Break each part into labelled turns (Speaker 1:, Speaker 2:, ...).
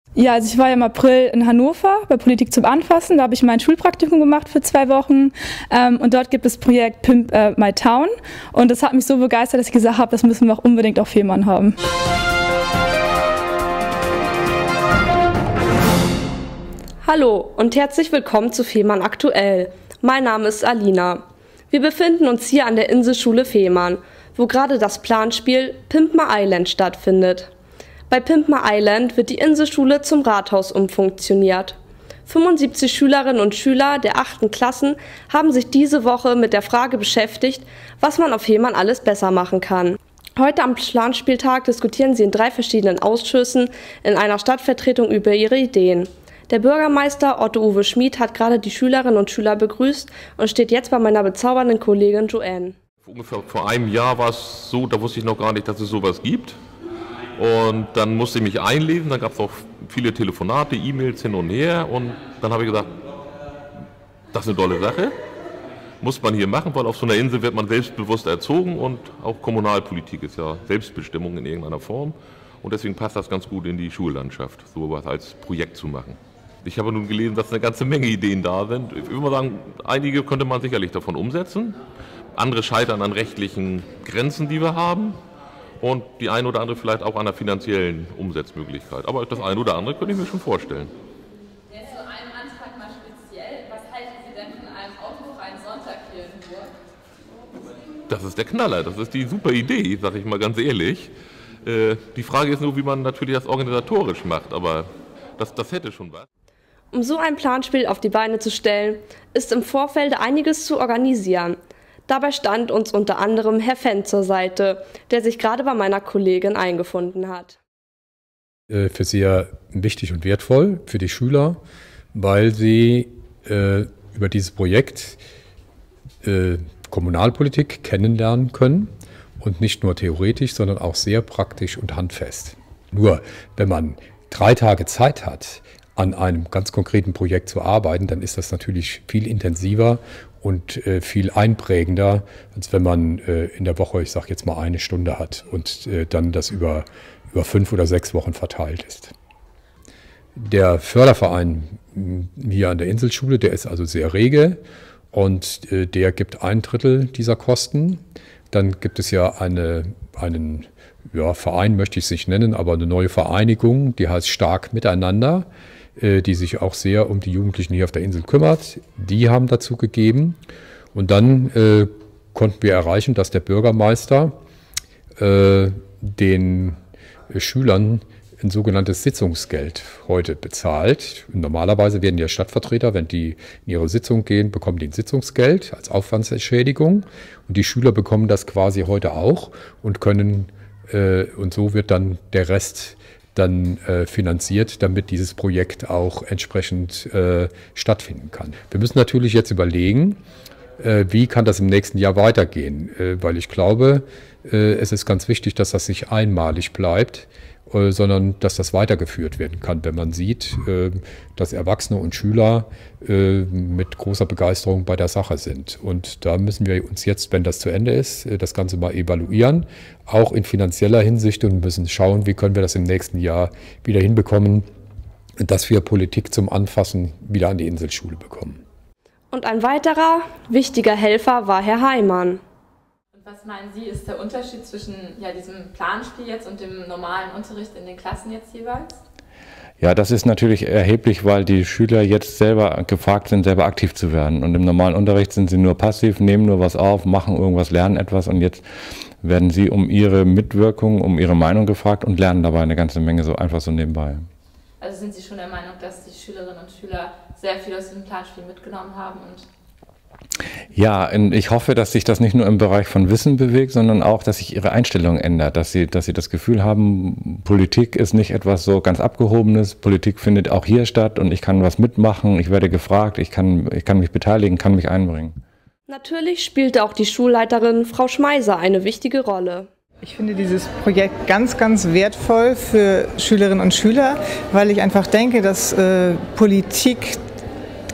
Speaker 1: Ja, also ich war ja im April in Hannover bei Politik zum Anfassen. Da habe ich mein Schulpraktikum gemacht für 2 Wochen. Und dort gibt es das Projekt Pimp My Town. Und das hat mich so begeistert, dass ich gesagt habe, das müssen wir auch unbedingt auf Fehmarn haben.
Speaker 2: Hallo und herzlich willkommen zu Fehmarn aktuell. Mein Name ist Alina. Wir befinden uns hier an der Inselschule Fehmarn, wo gerade das Planspiel Pimp My Island stattfindet. Bei Pimp My Island wird die Inselschule zum Rathaus umfunktioniert. 75 Schülerinnen und Schüler der 8. Klassen haben sich diese Woche mit der Frage beschäftigt, was man auf Fehmarn alles besser machen kann. Heute am Planspieltag diskutieren sie in 3 verschiedenen Ausschüssen in einer Stadtvertretung über ihre Ideen. Der Bürgermeister Otto-Uwe Schmid hat gerade die Schülerinnen und Schüler begrüßt und steht jetzt bei meiner bezaubernden Kollegin Joanne.
Speaker 3: Ungefähr vor einem Jahr war es so, da wusste ich noch gar nicht, dass es sowas gibt. Und dann musste ich mich einlesen, dann gab es auch viele Telefonate, E-Mails hin und her. Und dann habe ich gesagt, das ist eine tolle Sache, muss man hier machen, weil auf so einer Insel wird man selbstbewusst erzogen und auch Kommunalpolitik ist ja Selbstbestimmung in irgendeiner Form. Und deswegen passt das ganz gut in die Schullandschaft, sowas als Projekt zu machen. Ich habe nun gelesen, dass eine ganze Menge Ideen da sind. Ich würde mal sagen, einige könnte man sicherlich davon umsetzen. Andere scheitern an rechtlichen Grenzen, die wir haben. Und die eine oder andere vielleicht auch an der finanziellen Umsetzmöglichkeit. Aber das eine oder andere könnte ich mir schon vorstellen.
Speaker 4: Jetzt zu einem Antrag mal speziell. Was halten Sie denn von einem autofreien Sonntag hier in Burg?
Speaker 3: Das ist der Knaller, das ist die super Idee, sage ich mal ganz ehrlich. Die Frage ist nur, wie man natürlich das organisatorisch macht, aber das hätte schon was.
Speaker 2: Um so ein Planspiel auf die Beine zu stellen, ist im Vorfeld einiges zu organisieren. Dabei stand uns unter anderem Herr Fenn zur Seite, der sich gerade bei meiner Kollegin eingefunden hat.
Speaker 5: Für sehr wichtig und wertvoll für die Schüler, weil sie über dieses Projekt Kommunalpolitik kennenlernen können und nicht nur theoretisch, sondern auch sehr praktisch und handfest. Nur wenn man 3 Tage Zeit hat, an einem ganz konkreten Projekt zu arbeiten, dann ist das natürlich viel intensiver und viel einprägender, als wenn man in der Woche, ich sage jetzt mal 1 Stunde hat und dann das über 5 oder 6 Wochen verteilt ist. Der Förderverein hier an der Inselschule, der ist also sehr rege und der gibt 1/3 dieser Kosten. Dann gibt es ja einen Verein, möchte ich es nicht nennen, aber eine neue Vereinigung, die heißt Stark Miteinander, die sich auch sehr um die Jugendlichen hier auf der Insel kümmert. Die haben dazu gegeben. Und dann konnten wir erreichen, dass der Bürgermeister den Schülern ein sogenanntes Sitzungsgeld heute bezahlt. Normalerweise werden ja Stadtvertreter, wenn die in ihre Sitzung gehen, bekommen die ein Sitzungsgeld als Aufwandsentschädigung. Und die Schüler bekommen das quasi heute auch und können, und so wird dann der Rest dann finanziert, damit dieses Projekt auch entsprechend stattfinden kann. Wir müssen natürlich jetzt überlegen, wie kann das im nächsten Jahr weitergehen, weil ich glaube, es ist ganz wichtig, dass das nicht einmalig bleibt, sondern dass das weitergeführt werden kann, wenn man sieht, dass Erwachsene und Schüler mit großer Begeisterung bei der Sache sind. Und da müssen wir uns jetzt, wenn das zu Ende ist, das Ganze mal evaluieren, auch in finanzieller Hinsicht, und müssen schauen, wie können wir das im nächsten Jahr wieder hinbekommen, dass wir Politik zum Anfassen wieder an die Inselschule bekommen.
Speaker 2: Und ein weiterer wichtiger Helfer war Herr Heimann.
Speaker 4: Was meinen Sie, ist der Unterschied zwischen diesem Planspiel jetzt und dem normalen Unterricht in den Klassen jetzt jeweils?
Speaker 6: Ja, das ist natürlich erheblich, weil die Schüler jetzt selber gefragt sind, selber aktiv zu werden. Und im normalen Unterricht sind sie nur passiv, nehmen nur was auf, machen irgendwas, lernen etwas. Und jetzt werden sie um ihre Mitwirkung, um ihre Meinung gefragt und lernen dabei eine ganze Menge so einfach so nebenbei.
Speaker 4: Also sind Sie schon der Meinung, dass die Schülerinnen und Schüler sehr viel aus dem Planspiel mitgenommen haben?
Speaker 6: Ja, ich hoffe, dass sich das nicht nur im Bereich von Wissen bewegt, sondern auch, dass sich ihre Einstellung ändert, dass sie das Gefühl haben, Politik ist nicht etwas so ganz Abgehobenes, Politik findet auch hier statt und ich kann was mitmachen, ich werde gefragt, ich kann mich beteiligen, kann mich einbringen.
Speaker 2: Natürlich spielte auch die Schulleiterin Frau Schmeiser eine wichtige Rolle.
Speaker 7: Ich finde dieses Projekt ganz, ganz wertvoll für Schülerinnen und Schüler, weil ich einfach denke, dass Politik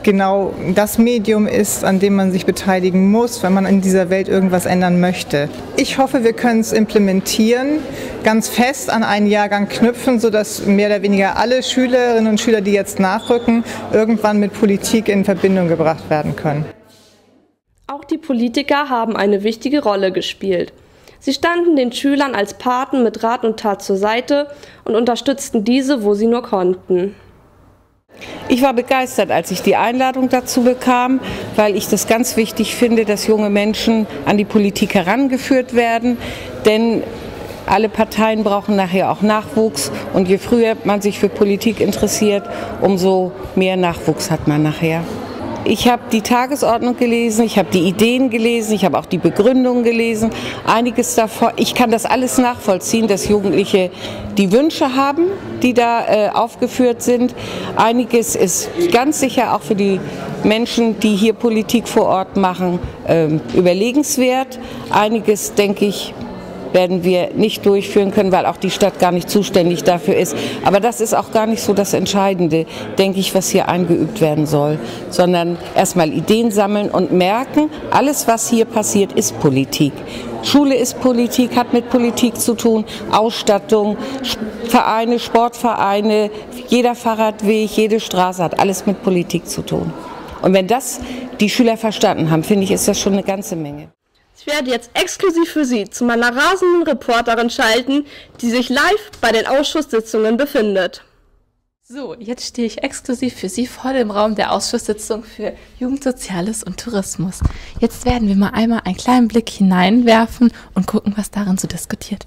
Speaker 7: genau das Medium ist, an dem man sich beteiligen muss, wenn man in dieser Welt irgendwas ändern möchte. Ich hoffe, wir können es implementieren, ganz fest an einen Jahrgang knüpfen, sodass mehr oder weniger alle Schülerinnen und Schüler, die jetzt nachrücken, irgendwann mit Politik in Verbindung gebracht werden können.
Speaker 2: Auch die Politiker haben eine wichtige Rolle gespielt. Sie standen den Schülern als Paten mit Rat und Tat zur Seite und unterstützten diese, wo sie nur konnten.
Speaker 8: Ich war begeistert, als ich die Einladung dazu bekam, weil ich das ganz wichtig finde, dass junge Menschen an die Politik herangeführt werden, denn alle Parteien brauchen nachher auch Nachwuchs und je früher man sich für Politik interessiert, umso mehr Nachwuchs hat man nachher. Ich habe die Tagesordnung gelesen, ich habe die Ideen gelesen, ich habe auch die Begründungen gelesen. Einiges davon, ich kann das alles nachvollziehen, dass Jugendliche die Wünsche haben, die da aufgeführt sind. Einiges ist ganz sicher auch für die Menschen, die hier Politik vor Ort machen, überlegenswert. Einiges, denke ich, werden wir nicht durchführen können, weil auch die Stadt gar nicht zuständig dafür ist. Aber das ist auch gar nicht so das Entscheidende, denke ich, was hier eingeübt werden soll, sondern erstmal Ideen sammeln und merken, alles, was hier passiert, ist Politik. Schule ist Politik, hat mit Politik zu tun, Ausstattung, Vereine, Sportvereine, jeder Fahrradweg, jede Straße hat alles mit Politik zu tun. Und wenn das die Schüler verstanden haben, finde ich, ist das schon eine ganze Menge.
Speaker 2: Ich werde jetzt exklusiv für Sie zu meiner rasenden Reporterin schalten, die sich live bei den Ausschusssitzungen befindet.
Speaker 9: So, jetzt stehe ich exklusiv für Sie vor dem Raum der Ausschusssitzung für Jugendsoziales und Tourismus. Jetzt werden wir mal einmal einen kleinen Blick hineinwerfen und gucken, was darin so diskutiert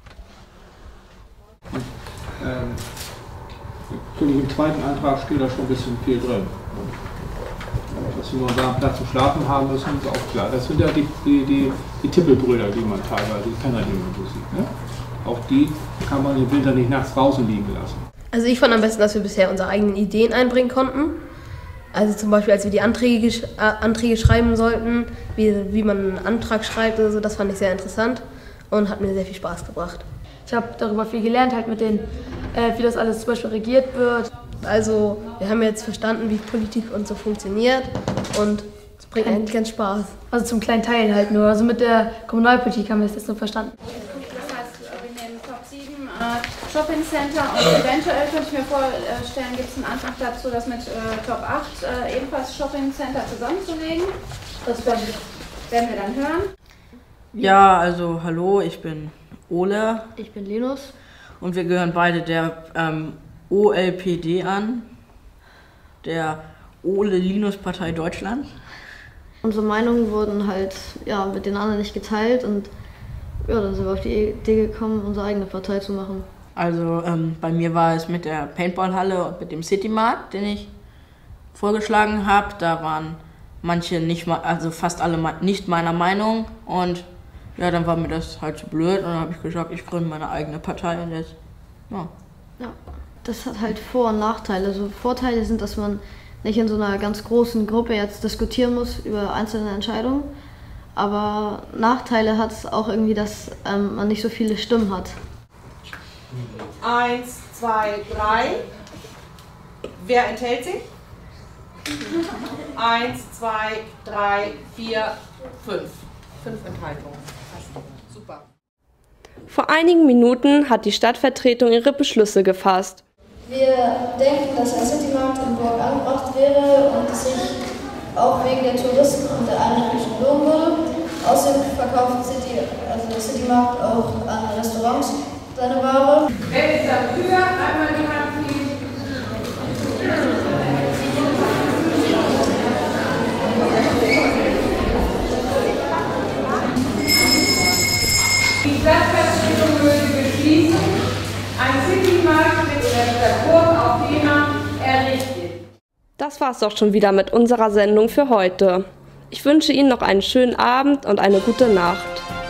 Speaker 9: wird.
Speaker 10: Im zweiten Antrag steht da schon ein bisschen viel drin. Dass sie nur einen Platz zum Schlafen haben, das ist uns auch klar. Das sind ja die Tippelbrüder, die man teilweise, die Penner, die man so sieht. Ne? Auch die kann man im Winter nicht nachts draußen liegen lassen.
Speaker 11: Also ich fand am besten, dass wir bisher unsere eigenen Ideen einbringen konnten. Also zum Beispiel, als wir die Anträge schreiben sollten, wie man einen Antrag schreibt oder so, das fand ich sehr interessant und hat mir sehr viel Spaß gebracht.
Speaker 12: Ich habe darüber viel gelernt, halt mit den, wie das alles zum Beispiel regiert wird.
Speaker 11: Also wir haben jetzt verstanden, wie Politik und so funktioniert und es bringt eigentlich ganz Spaß.
Speaker 12: Also zum kleinen Teil halt nur, also mit der Kommunalpolitik haben wir es jetzt nur verstanden.
Speaker 13: Das heißt, wir nehmen Top 7 Shopping Center und eventuell könnte ich mir vorstellen, gibt es einen Antrag dazu, das mit Top 8 ebenfalls Shopping Center zusammenzulegen. Das werden wir dann hören.
Speaker 14: Ja, also hallo, ich bin Ole.
Speaker 12: Ich bin Linus.
Speaker 14: Und wir gehören beide der OLPD an, der Ole-Linus-Partei Deutschland.
Speaker 15: Unsere Meinungen wurden halt mit den anderen nicht geteilt und dann sind wir auf die Idee gekommen, unsere eigene Partei zu machen.
Speaker 14: Also bei mir war es mit der Paintballhalle und mit dem Citymarkt, den ich vorgeschlagen habe. Da waren manche nicht mal, also fast alle nicht meiner Meinung und ja, dann war mir das halt zu blöd und dann habe ich gesagt, ich gründe meine eigene Partei und jetzt, ja.
Speaker 15: Das hat halt Vor- und Nachteile. Also Vorteile sind, dass man nicht in so einer ganz großen Gruppe jetzt diskutieren muss über einzelne Entscheidungen. Aber Nachteile hat es auch irgendwie, dass man nicht so viele Stimmen hat.
Speaker 16: 1, 2, 3. Wer enthält sich? 1, 2, 3, 4, 5. 5 Enthaltungen. Super.
Speaker 2: Vor einigen Minuten hat die Stadtvertretung ihre Beschlüsse gefasst.
Speaker 17: Wir denken, dass ein Citymarkt in Burg angebracht wäre und es sich auch wegen der Touristen und der Einheimischen lohnen würde. Außerdem verkauft Citymarkt auch an Restaurants seine Ware.
Speaker 16: Wer ist dafür? Einmal die Hand heben. Die Stadtvertretung würde beschließen, ein Citymarkt mit der Burg auf Fehmarn errichtet.
Speaker 2: Das war's auch schon wieder mit unserer Sendung für heute. Ich wünsche Ihnen noch einen schönen Abend und eine gute Nacht.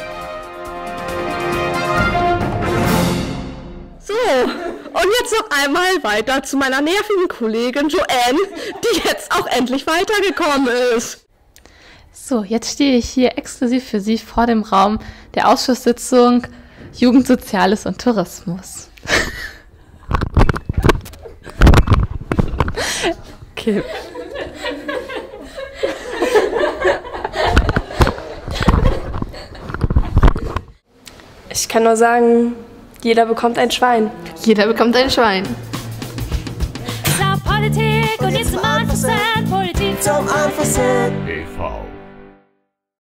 Speaker 2: So, und jetzt noch einmal weiter zu meiner nervigen Kollegin Joanne, die jetzt auch endlich weitergekommen ist.
Speaker 9: So, jetzt stehe ich hier exklusiv für Sie vor dem Raum der Ausschusssitzung Jugendsoziales und Tourismus. Okay.
Speaker 18: kann nur sagen, jeder bekommt ein Schwein.
Speaker 19: Jeder bekommt ein Schwein.
Speaker 20: Politik und jetzt zum Anfassen, Politik zum Anfassen.
Speaker 3: e.V.